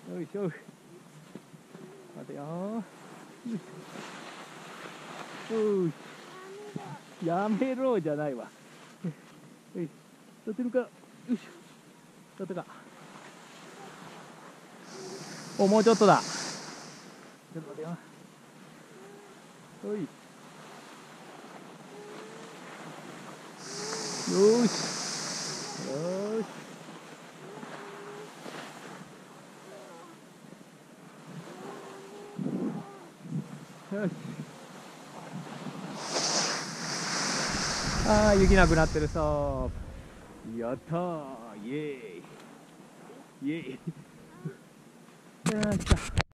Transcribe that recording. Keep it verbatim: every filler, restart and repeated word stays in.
よいしょ。待てよー。おい。やめろじゃないわ。よい。立てるか。よいしょ。立てか。お、もうちょっとだ。ちょっと待てよ。おい。よーし。よーし。よし。ああ、雪なくなってるさ。やったー。イエーイ。イエーイ。よっしゃ。